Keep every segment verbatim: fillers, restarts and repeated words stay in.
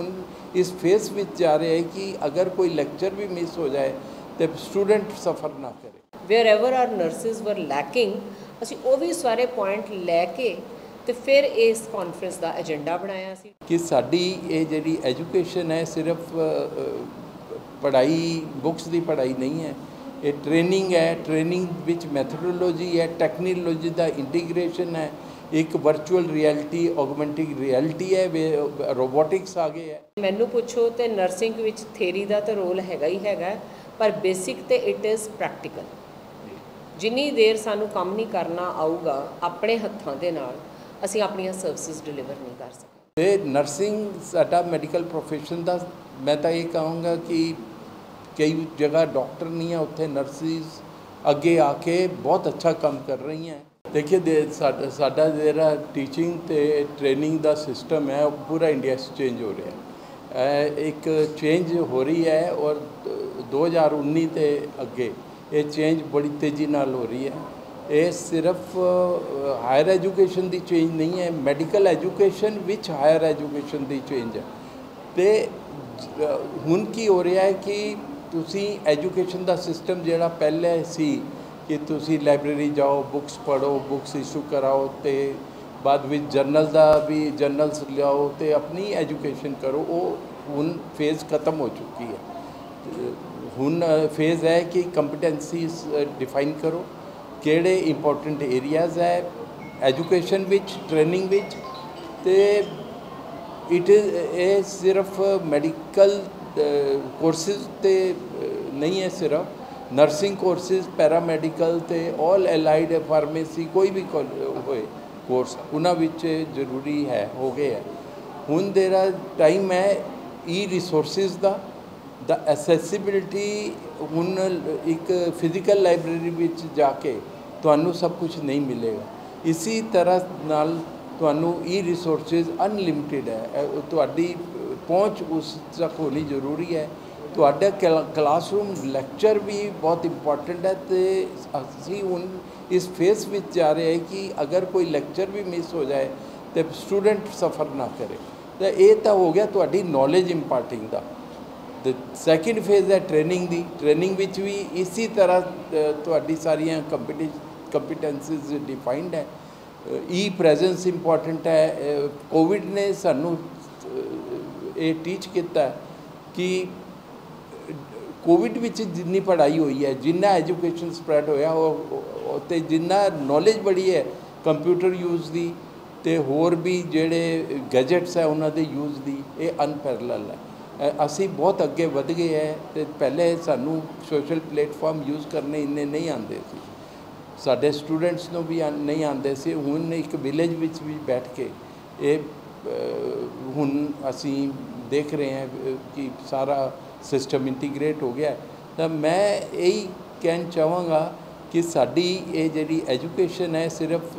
ਹੁਣ इस फेस में जा रहे हैं कि अगर कोई लेक्चर भी मिस हो जाए तो स्टूडेंट सफ़र ना करे। Where are nurses were lacking ਅਸੀਂ ਉਹ ਵੀ ਸਾਰੇ ਪੁਆਇੰਟ ਲੈ ਕੇ ਤੇ ਫਿਰ ਇਸ ਕਾਨਫਰੰਸ ਦਾ ਏਜੰਡਾ ਬਣਾਇਆ ਸੀ ਕਿ ਸਾਡੀ ਇਹ ਜਿਹੜੀ ਐਜੂਕੇਸ਼ਨ ਹੈ ਸਿਰਫ ਪੜ੍ਹਾਈ ਬੁੱਕਸ ਦੀ ਪੜ੍ਹਾਈ ਨਹੀਂ ਹੈ, ਇਹ ਟ੍ਰੇਨਿੰਗ ਹੈ। ਟ੍ਰੇਨਿੰਗ ਵਿੱਚ ਮੈਥਡੋਲੋਜੀ ਹੈ, ਟੈਕਨੋਲੋਜੀ ਦਾ ਇੰਟੀਗ੍ਰੇਸ਼ਨ ਹੈ, एक वर्चुअल रियलिटी ऑगमेंटिंग रियलिटी है, वे रोबोटिक्स आ गए है। मैनू पुछो तो नर्सिंग विच थेरी का तो रोल हैगा ही हैगा, पर बेसिक तो इट इज़ प्रैक्टिकल। जिन्नी देर सानू काम नहीं करना आऊगा अपने हत्थों दे नाल असीं अपनियां सर्विसेज डिलीवर नहीं कर सकते। ते नर्सिंग साडा मैडिकल प्रोफेशन दा मैं तो ये कहूँगा कि कई जगह डॉक्टर नहीं है, उत्थे नर्सिस अगे आके बहुत अच्छा काम कर रही हैं। देखिए दे साडा साडा जेहड़ा टीचिंग ते ट्रेनिंग दा सिस्टम है वो पूरा इंडिया से चेंज हो रहा है, एक चेंज हो रही है और दो हज़ार उन्नीस ते अगे ये चेंज बड़ी तेज़ी नाल हो रही है। ये सिर्फ हायर एजुकेशन दी चेंज नहीं है, मेडिकल एजुकेशन विच हायर एजुकेशन दी चेंज है। तो हुण की हो रहा है कि तुसी एजुकेशन दा सिस्टम जिहड़ा पहले सी कि तुसी लाइब्रेरी जाओ, बुक्स पढ़ो, बुक्स इशू कराओ, तो बाद विच जर्नल का भी जर्नल्स लियाओ तो अपनी एजुकेशन करो, वो हुण फेज़ ख़त्म हो चुकी है। हुण फेज़ है कि कंपिटेंसीज डिफाइन करो, केड़े इंपॉर्टेंट एरियाज है एजुकेशन विच ट्रेनिंग विच। ते इट इज़ ये सिर्फ मेडिकल कोर्सेज ते नहीं है, सिर्फ नर्सिंग कोर्सेज पैरामैडिकल तो ऑल एलाइड फार्मेसी कोई भी होए कोर्स उन्हां विच जरूरी है हो गए है। हुण देरा टाइम है ई रिसोर्सिस दा द एसेसिबिलिटी। हुण एक फिजिकल लाइब्रेरी विच जाके तुहानू सब कुछ नहीं मिलेगा, इसी तरह नाल तुहानू ई रिसोर्सिस अनलिमिटेड है, तुहाडी पहुँच उस तक होनी जरूरी है। ਤੁਹਾਡਾ क्लासरूम लैक्चर भी बहुत इंपॉर्टेंट है। तो असी हुण इस फेस में जा रहे हैं कि अगर कोई लैक्चर भी मिस हो जाए तो स्टूडेंट सफ़र ना करे। तो ये तो हो गया तुहाडी नॉलेज इंपार्टिंग दा। तो सैकेंड फेज़ है ट्रेनिंग दी। ट्रेनिंग विच भी इसी तरह तुहाडी सारियां कंपिटी कंपिटेंसीज डिफाइंड है। ई प्रेजेंस इंपॉर्टेंट है। कोविड ने सानू ये टीच किया कि कोविड विच जिन्नी पढ़ाई हुई है, जिन्ना एजुकेशन स्प्रैड होया तो जिन्ना नॉलेज बढ़ी है कंप्यूटर यूज़ दी ते होर भी जेड़े गैजेट्स है उन्हां दे यूज़ दी, ये अनपैरलल है। असी बहुत अगे वध गए हैं। तो पहले सानू सोशल प्लेटफॉर्म यूज़ करने इन्ने नहीं आते सी, साडे स्टूडेंट्स नूं भी नहीं आते सी। हुण एक विलेज विच भी बैठ के ये हुण असी देख रहे हैं कि सारा सिस्टम इंटीग्रेट हो गया। तो मैं यही कहना चाहूँगा कि साड़ी ये जी एजुकेशन है सिर्फ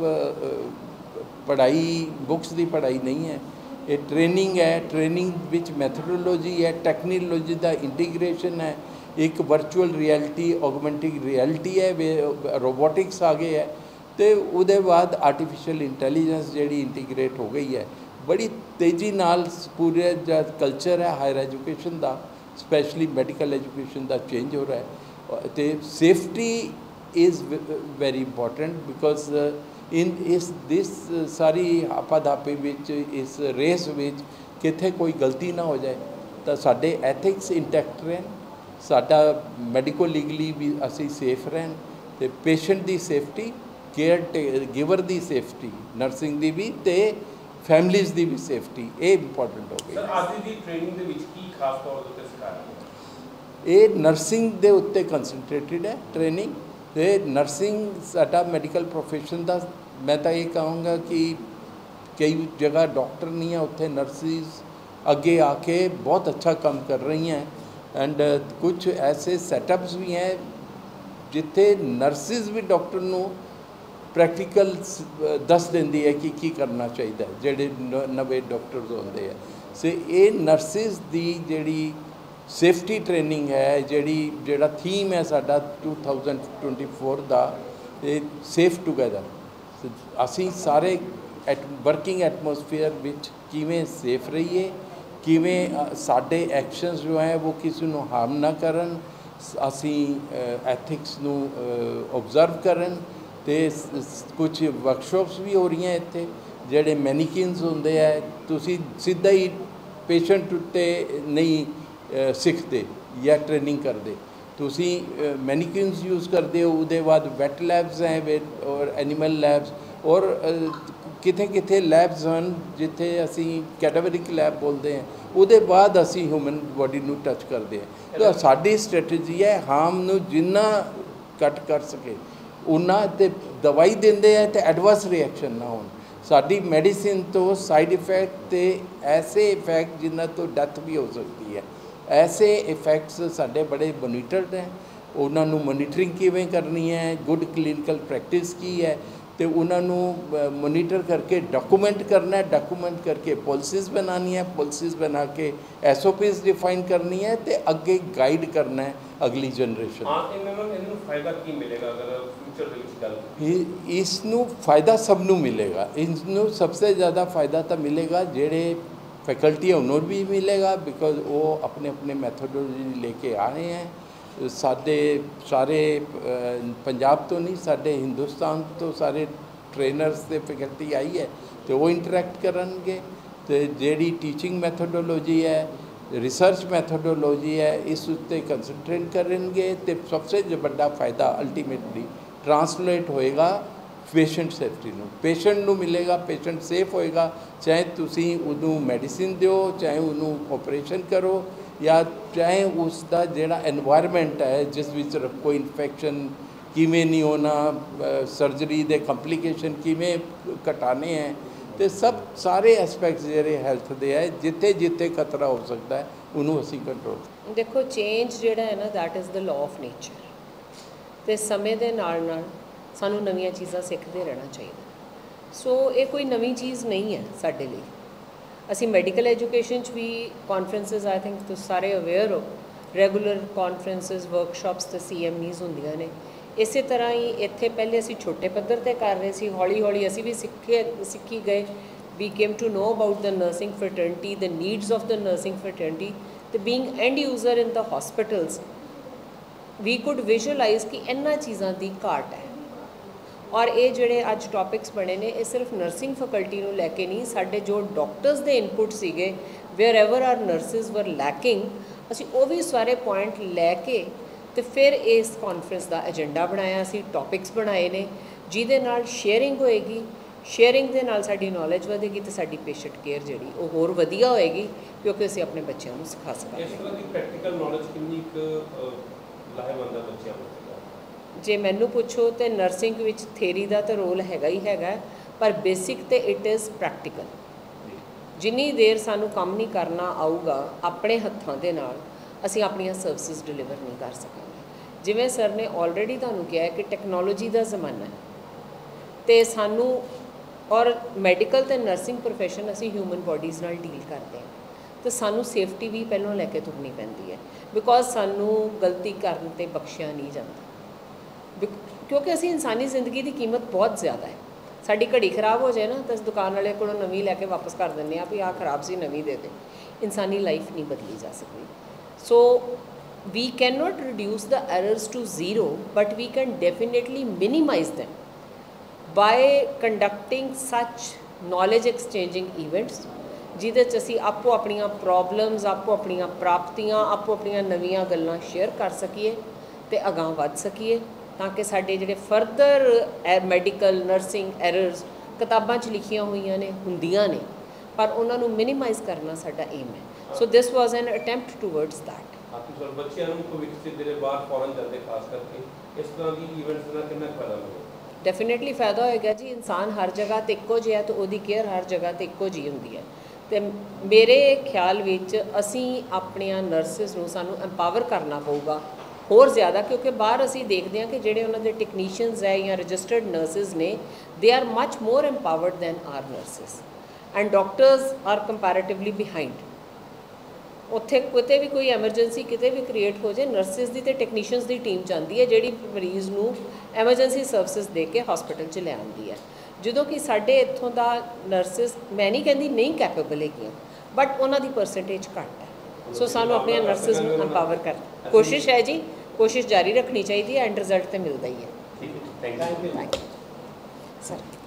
पढ़ाई बुक्स की पढ़ाई नहीं है, ये ट्रेनिंग है। ट्रेनिंग विच मैथडोलोजी है, टैक्नोलोजी का इंटीग्रेशन है, एक वर्चुअल रियलिटी ऑगमेंटिंग रियलिटी है, वे रोबोटिक्स आ गए है। तो उसदे बाद आर्टिफिशियल इंटैलीजेंस जी इंटीग्रेट हो गई है। बड़ी तेज़ी नाल पूरे जो कल्चर है हायर एजुकेशन का, स्पैशली मैडिकल एजुकेशन का चेंज हो रहा है। तो safety is very important because इन इस दिस सारी आपाधापी विच इस रेस विच किथे कोई गलती ना हो जाए तो साडे एथिक्स इंटैक्ट रहन, साडा मैडिको लीगली भी असी सेफ रहन, तो पेशेंट की सेफ्टी, केयर गिवर की सेफ्टी, नर्सिंग की भी तो फैमिलीज की भी सेफ्टी ये इंपॉर्टेंट हो गई। सर आज दी ट्रेनिंग दे विच की खास तौर ते सिखाया? ये नर्सिंग दे उत्ते कंसनट्रेटेड है ट्रेनिंग। तो नर्सिंग साडा मैडिकल प्रोफेशन दा मैं तो ये कहूँगा कि कई जगह डॉक्टर नहीं है, उत्थे नर्सिस अगे आके बहुत अच्छा काम कर रही हैं। एंड कुछ ऐसे सैटअप्स भी हैं जिथे नर्सिस भी डॉक्टर नूं प्रैक्टिकल दस देंदी है कि की करना चाहिए जेडे नवे डॉक्टर्स होंदे है। सो ये नर्सिस दी जेड़ी सेफ्टी ट्रेनिंग है, जेड़ी जेड़ा थीम है साडा टू थाउजेंड ट्वेंटी फोर दा सेफ टुगैदर। असी सारे एट वर्किंग एटमोसफेयर विच किवें सेफ रहिए ਕਿਵੇਂ ਸਾਡੇ ਐਕਸ਼ਨਸ ਜੋ ਹੈ ਉਹ ਕਿਸੇ ਨੂੰ ਹਾਰਮ ਨਾ ਕਰਨ, ਅਸੀਂ ਐਥਿਕਸ ਨੂੰ ਓਬਜ਼ਰਵ ਕਰਨ। ਤੇ ਕੁਝ ਵਰਕਸ਼ਾਪਸ ਵੀ ਹੋ ਰਹੀਆਂ ਇੱਥੇ, ਜਿਹੜੇ ਮੈਨੀਕਿਨਸ ਹੁੰਦੇ ਹੈ, ਤੁਸੀਂ ਸਿੱਧਾ ਹੀ ਪੇਸ਼ੈਂਟ ਉੱਤੇ ਨਹੀਂ ਸਿੱਖਦੇ ਜਾਂ ਟ੍ਰੇਨਿੰਗ ਕਰਦੇ, ਤੁਸੀਂ ਮੈਨੀਕਿਨਸ ਯੂਜ਼ ਕਰਦੇ ਹੋ। ਉਹਦੇ ਬਾਅਦ ਵੈਟ ਲੈਬਸ ਹੈ ਔਰ ਐਨੀਮਲ ਲੈਬਸ, ਔਰ ਕਿਤੇ ਕਿਤੇ ਲੈਬਸ ਹਨ ਜਿੱਥੇ ਅਸੀਂ ਕੈਟਾਵਰਿਕ ਲੈਬ ਬੋਲਦੇ ਹਾਂ, ਉਹਦੇ ਬਾਅਦ ਅਸੀਂ ਹਿਊਮਨ ਬੋਡੀ ਨੂੰ ਟੱਚ ਕਰਦੇ ਹਾਂ। ਤਾਂ ਸਾਡੀ ਸਟ੍ਰੈਟਜੀ ਹੈ ਹਾਰਮ ਨੂੰ ਜਿੰਨਾ ਘੱਟ ਕਰ ਸਕੇ ਉਹਨਾਂ, ਤੇ ਦਵਾਈ ਦਿੰਦੇ ਹੈ ਤੇ ਐਡਵਰਸ ਰਿਐਕਸ਼ਨ ਨਾ ਹੋਣ। ਸਾਡੀ ਮੈਡੀਸਿਨ ਤੋਂ ਸਾਈਡ ਇਫੈਕਟ ਤੇ ਐਸੇ ਇਫੈਕਟ ਜਿਨ੍ਹਾਂ ਤੋਂ ਡੈਥ ਵੀ ਹੋ ਸਕਦੀ ਹੈ, ਐਸੇ ਇਫੈਕਟਸ ਸਾਡੇ ਬੜੇ ਮੋਨੀਟਰਡ ਹੈ। ਉਹਨਾਂ ਨੂੰ ਮੋਨੀਟਰਿੰਗ ਕਿਵੇਂ ਕਰਨੀ ਹੈ, ਗੁੱਡ ਕਲੀਨਿਕਲ ਪ੍ਰੈਕਟਿਸ ਕੀ ਹੈ, ਤੇ ਉਹਨਾਂ ਨੂੰ ਮੋਨੀਟਰ ਕਰਕੇ ਡਾਕੂਮੈਂਟ ਕਰਨਾ ਹੈ, ਡਾਕੂਮੈਂਟ ਕਰਕੇ ਪਾਲਿਸੀਜ਼ ਬਣਾਉਣੀ ਹੈ, ਪਾਲਿਸੀਜ਼ ਬਣਾ ਕੇ ਐਸ ਓ ਪੀਜ਼ ਡਿਫਾਈਨ ਕਰਨੀ ਹੈ ਤੇ ਅੱਗੇ ਗਾਈਡ ਕਰਨਾ ਹੈ ਅਗਲੀ ਜਨਰੇਸ਼ਨ। ਹਾਂ, ਇਹਨਾਂ ਨੂੰ ਇਹਨੂੰ ਫਾਇਦਾ ਕੀ ਮਿਲੇਗਾ ਅਗਰ ਫਿਊਚਰ ਦੇ ਵਿੱਚ ਗੱਲ? ਇਸ ਨੂੰ ਫਾਇਦਾ ਸਭ ਨੂੰ ਮਿਲੇਗਾ। ਇਸ ਨੂੰ ਸਭ ਤੋਂ ਜ਼ਿਆਦਾ ਫਾਇਦਾ ਤਾਂ ਮਿਲੇਗਾ ਜਿਹੜੇ ਫੈਕਲਟੀ ਉਹਨਾਂ ਨੂੰ ਵੀ ਮਿਲੇਗਾ, ਬਿਕੋਜ਼ ਉਹ ਆਪਣੇ ਆਪਣੇ ਮੈਥੋਡੋਲੋਜੀ ਲੈ ਕੇ ਆ ਰਹੇ ਹੈ। ਸਾਡੇ ਸਾਰੇ ਪੰਜਾਬ ਤੋਂ ਨਹੀਂ, ਸਾਡੇ ਹਿੰਦੁਸਤਾਨ ਤੋਂ ਸਾਰੇ ਟ੍ਰੇਨਰਸ ਤੇ ਫੈਕਲਟੀ ਆਈ ਹੈ, ਤੇ ਉਹ ਇੰਟਰੈਕਟ ਕਰਨਗੇ। ਤੇ ਜਿਹੜੀ ਟੀਚਿੰਗ ਮੈਥੋਡੋਲੋਜੀ ਹੈ, ਰਿਸਰਚ ਮੈਥੋਡੋਲੋਜੀ ਹੈ, ਇਸ ਉੱਤੇ ਕੰਸਨਟਰੇਟ ਕਰਨਗੇ। ਤੇ ਸਭ ਤੋਂ ਵੱਡਾ ਫਾਇਦਾ ਅਲਟੀਮੇਟਲੀ ਟਰਾਂਸਲੇਟ ਹੋਏਗਾ ਪੇਸ਼ੈਂਟ ਸੇਫਟੀ ਨੂੰ, ਪੇਸ਼ੈਂਟ ਨੂੰ ਮਿਲੇਗਾ, ਪੇਸ਼ੈਂਟ ਸੇਫ ਹੋਏਗਾ। ਚਾਹੇ ਤੁਸੀਂ ਉਹਨੂੰ ਮੈਡੀਸਿਨ ਦਿਓ, ਚਾਹੇ ਉਹਨੂੰ ਆਪਰੇਸ਼ਨ ਕਰੋ, ਜਾਂ ਚਾਹੇ ਉਸ ਦਾ ਜਿਹੜਾ ਐਨਵਾਇਰਮੈਂਟ ਹੈ ਜਿਸ ਵਿੱਚ ਕੋਈ ਇਨਫੈਕਸ਼ਨ ਕਿਵੇਂ ਨਹੀਂ ਹੋਣਾ, ਸਰਜਰੀ ਦੇ ਕੰਪਲੀਕੇਸ਼ਨ ਕਿਵੇਂ ਘਟਾਣੇ ਹੈ, ਤੇ ਸਭ ਸਾਰੇ ਐਸਪੈਕਟਸ ਜਿਹੜੇ ਹੈਲਥ ਦੇ ਹੈ, ਜਿੱਥੇ ਜਿੱਥੇ ਖਤਰਾ ਹੋ ਸਕਦਾ ਹੈ ਉਹਨੂੰ ਅਸੀਂ ਕੰਟਰੋਲ। ਦੇਖੋ, ਚੇਂਜ ਜਿਹੜਾ ਹੈ ਨਾ, that is the law of nature, ਤੇ ਸਮੇਂ ਦੇ ਨਾਲ ਨਾਲ ਸਾਨੂੰ ਨਵੀਆਂ ਚੀਜ਼ਾਂ ਸਿੱਖਦੇ ਰਹਿਣਾ ਚਾਹੀਦਾ। ਸੋ ਇਹ ਕੋਈ ਨਵੀਂ ਚੀਜ਼ ਨਹੀਂ ਹੈ ਸਾਡੇ ਲਈ। ਅਸੀਂ ਮੈਡੀਕਲ ਐਜੂਕੇਸ਼ਨ 'ਚ ਵੀ ਕਾਨਫਰੰਸਿਸ, ਆਈ ਥਿੰਕ ਤੁਸੀਂ ਸਾਰੇ ਅਵੇਅਰ ਹੋ, ਰੈਗੂਲਰ ਕਾਨਫਰੰਸਿਸ, ਵਰਕਸ਼ਾਪਸ ਤੇ ਸੀ ਐਮ ਈਜ਼ ਹੁੰਦੀਆਂ ਨੇ। ਇਸੇ ਤਰ੍ਹਾਂ ਹੀ ਇੱਥੇ ਪਹਿਲੇ ਅਸੀਂ ਛੋਟੇ ਪੱਧਰ 'ਤੇ ਕਰ ਰਹੇ ਸੀ, ਹੌਲੀ ਹੌਲੀ ਅਸੀਂ ਵੀ ਸਿੱਖੇ ਸਿੱਖੀ ਗਏ। We came to know about the nursing fraternity, the needs of the nursing fraternity, ਤੇ being end user in the hospitals we could visualise ਕਿ ਇਹਨਾਂ ਚੀਜ਼ਾਂ ਦੀ ਘਾਟ ਹੈ। ਔਰ ਇਹ ਜਿਹੜੇ ਅੱਜ ਟੌਪਿਕਸ ਬਣੇ ਨੇ, ਇਹ ਸਿਰਫ ਨਰਸਿੰਗ ਫੈਕਲਟੀ ਨੂੰ ਲੈ ਕੇ ਨਹੀਂ, ਸਾਡੇ ਜੋ ਡਾਕਟਰਸ ਦੇ ਇਨਪੁਟ ਸੀਗੇ, wherever are nurses were lacking, ਅਸੀਂ ਉਹ ਵੀ ਸਾਰੇ ਪੁਆਇੰਟ ਲੈ ਕੇ ਤੇ ਫਿਰ ਇਸ ਕਾਨਫਰੰਸ ਦਾ ਏਜੰਡਾ ਬਣਾਇਆ। ਅਸੀਂ ਟੌਪਿਕਸ ਬਣਾਏ ਨੇ ਜਿਹਦੇ ਨਾਲ ਸ਼ੇਅਰਿੰਗ ਹੋਏਗੀ, ਸ਼ੇਅਰਿੰਗ ਦੇ ਨਾਲ ਸਾਡੀ ਨੌਲੇਜ ਵਧੇਗੀ ਤੇ ਸਾਡੀ ਪੇਸ਼ੈਂਟ ਕੇਅਰ ਜਿਹੜੀ ਉਹ ਹੋਰ ਵਧੀਆ ਹੋਏਗੀ, ਕਿਉਂਕਿ ਅਸੀਂ ਆਪਣੇ ਬੱਚਿਆਂ ਨੂੰ ਸਿਖਾ ਸਕਾਂਗੇ। ਇਸ ਤਰ੍ਹਾਂ ਦੀ ਪ੍ਰੈਕਟੀਕਲ ਨੌਲੇਜ ਕਿੰਨੀ ਕੁ ਲਾਹੇਵੰਦ ਹੈ ਬੱਚਿਆਂ ਨੂੰ? ਜੇ ਮੈਨੂੰ ਪੁੱਛੋ ਤੇ ਨਰਸਿੰਗ ਵਿੱਚ ਥਿਊਰੀ ਦਾ ਤਾਂ ਰੋਲ ਹੈਗਾ ਹੀ ਹੈਗਾ, ਪਰ ਬੇਸਿਕ ਤੇ ਇਟ ਇਜ਼ ਪ੍ਰੈਕਟੀਕਲ। ਜਿੰਨੀ ਦੇਰ ਸਾਨੂੰ ਕੰਮ ਨਹੀਂ ਕਰਨਾ ਆਊਗਾ ਆਪਣੇ ਹੱਥਾਂ ਦੇ ਨਾਲ, ਅਸੀਂ ਆਪਣੀਆਂ ਸਰਵਿਸਿਜ਼ ਡਿਲੀਵਰ ਨਹੀਂ ਕਰ ਸਕਾਂਗੇ। ਜਿਵੇਂ ਸਰ ਨੇ ਆਲਰੇਡੀ ਤੁਹਾਨੂੰ ਕਿਹਾ ਹੈ ਕਿ ਟੈਕਨੋਲੋਜੀ ਦਾ ਜ਼ਮਾਨਾ ਹੈ, ਤੇ ਸਾਨੂੰ ਔਰ ਮੈਡੀਕਲ ਤੇ ਨਰਸਿੰਗ ਪ੍ਰੋਫੈਸ਼ਨ ਅਸੀਂ ਹਿਊਮਨ ਬੋਡੀਜ਼ ਨਾਲ ਡੀਲ ਕਰਦੇ ਹਾਂ, ਤੇ ਸਾਨੂੰ ਸੇਫਟੀ ਵੀ ਪਹਿਲਾਂ ਲੈ ਕੇ ਤੁਰਨੀ ਪੈਂਦੀ ਹੈ, ਬਿਕੋਜ਼ ਸਾਨੂੰ ਗਲਤੀ ਕਰਨ 'ਤੇ ਬਖਸ਼ਿਆ ਨਹੀਂ ਜਾਂਦਾ, ਕਿਉਂਕਿ ਅਸੀਂ ਇਨਸਾਨੀ ਜ਼ਿੰਦਗੀ ਦੀ ਕੀਮਤ ਬਹੁਤ ਜ਼ਿਆਦਾ ਹੈ। ਸਾਡੀ ਘੜੀ ਖਰਾਬ ਹੋ ਜਾਏ ਨਾ ਤਾਂ ਅਸੀਂ ਦੁਕਾਨ ਵਾਲੇ ਕੋਲੋਂ ਨਵੀਂ ਲੈ ਕੇ ਵਾਪਸ ਕਰ ਦਿੰਦੇ ਹਾਂ ਵੀ ਆਹ ਖਰਾਬ ਸੀ, ਨਵੀਂ ਦੇ ਦੇ। ਇਨਸਾਨੀ ਲਾਈਫ ਨਹੀਂ ਬਦਲੀ ਜਾ ਸਕਦੀ। ਸੋ we cannot reduce the errors to zero, but we can definitely minimize them by conducting such knowledge exchanging events, ਜਿਹਦੇ 'ਚ ਅਸੀਂ ਆਪੋ ਆਪਣੀਆਂ ਪ੍ਰੋਬਲਮਸ, ਆਪੋ ਆਪਣੀਆਂ ਪ੍ਰਾਪਤੀਆਂ, ਆਪੋ ਆਪਣੀਆਂ ਨਵੀਆਂ ਗੱਲਾਂ ਸ਼ੇਅਰ ਕਰ ਸਕੀਏ ਤੇ ਅਗਾਂਹ ਵੱਧ ਸਕੀਏ, ਤਾਂ ਕਿ ਸਾਡੇ ਜਿਹੜੇ ਫਰਦਰ ਮੈਡੀਕਲ ਨਰਸਿੰਗ ਐਰਰਸ ਕਿਤਾਬਾਂ 'ਚ ਲਿਖੀਆਂ ਹੋਈਆਂ ਨੇ, ਹੁੰਦੀਆਂ ਨੇ, ਪਰ ਉਹਨਾਂ ਨੂੰ ਮਿਨੀਮਾਈਜ਼ ਕਰਨਾ ਸਾਡਾ ਏਮ ਹੈ। So this was an attempt towards that. Sir, ਬੱਚਿਆਂ ਨੂੰ ਭਵਿੱਖ 'ਚ ਜਿਹੜੇ ਬਾਹਰ ਫੋਰਨ ਜਾਂਦੇ ਖਾਸ ਕਰਕੇ, ਇਸ ਤਰ੍ਹਾਂ ਦੀ ਈਵੈਂਟਸ ਨਾਲ ਕਿੰਨਾ ਫਾਇਦਾ ਮਿਲੇਗਾ? ਡੈਫੀਨੇਟਲੀ ਫਾਇਦਾ ਹੋਏਗਾ ਜੀ। ਇਨਸਾਨ ਹਰ ਜਗ੍ਹਾ 'ਤੇ ਇੱਕੋ ਜਿਹਾ, ਤਾਂ ਉਹਦੀ ਕੇਅਰ ਹਰ ਜਗ੍ਹਾ 'ਤੇ ਇੱਕੋ ਜਿਹੀ ਹੁੰਦੀ ਹੈ। ਅਤੇ ਮੇਰੇ ਖਿਆਲ ਵਿੱਚ ਅਸੀਂ ਆਪਣੀਆਂ ਨਰਸਿਸ ਨੂੰ ਸਾਨੂੰ ਐਮਪਾਵਰ ਕਰਨਾ ਪਊਗਾ ਹੋਰ ਜ਼ਿਆਦਾ, ਕਿਉਂਕਿ ਬਾਹਰ ਅਸੀਂ ਦੇਖਦੇ ਹਾਂ ਕਿ ਜਿਹੜੇ ਉਹਨਾਂ ਦੇ ਟੈਕਨੀਸ਼ੀਅਨਸ ਹੈ ਜਾਂ ਰਜਿਸਟਰਡ ਨਰਸਿਸ ਨੇ, they are much more empowered than are nurses, and doctors are comparatively behind. ਉੱਥੇ ਕਿਤੇ ਵੀ ਕੋਈ ਐਮਰਜੈਂਸੀ ਕਿਤੇ ਵੀ ਕ੍ਰੀਏਟ ਹੋ ਜਾਏ, ਨਰਸਿਸ ਦੀ ਅਤੇ ਟੈਕਨੀਸ਼ੀਅਨਸ ਦੀ ਟੀਮ ਜਾਂਦੀ ਹੈ, ਜਿਹੜੀ ਮਰੀਜ਼ ਨੂੰ ਐਮਰਜੈਂਸੀ ਸਰਵਿਸਿਜ਼ ਦੇ ਕੇ ਹਸਪੀਟਲ 'ਚ ਲੈ ਆਉਂਦੀ ਹੈ। ਜਦੋਂ ਕਿ ਸਾਡੇ ਇੱਥੋਂ ਦਾ ਨਰਸਿਸ, ਮੈਂ ਨਹੀਂ ਕਹਿੰਦੀ ਨਹੀਂ ਕੈਪੇਬਲ ਹੈਗੀਆਂ, ਬਟ ਉਹਨਾਂ ਦੀ ਪਰਸੈਂਟੇਜ ਘੱਟ ਹੈ। ਸੋ ਸਾਨੂੰ ਆਪਣੀਆਂ ਨਰਸਿਸ ਨੂੰ ਐਮਪਾਵਰ ਕਰ ਕੋਸ਼ਿਸ਼ ਹੈ ਜੀ, ਕੋਸ਼ਿਸ਼ ਜਾਰੀ ਰੱਖਣੀ ਚਾਹੀਦੀ ਹੈ, ਐਂਡ ਰਿਜ਼ਲਟ ਤੇ ਮਿਲਦਾ ਹੀ ਹੈ। ਠੀਕ ਹੈ, thank you. Thank you sir.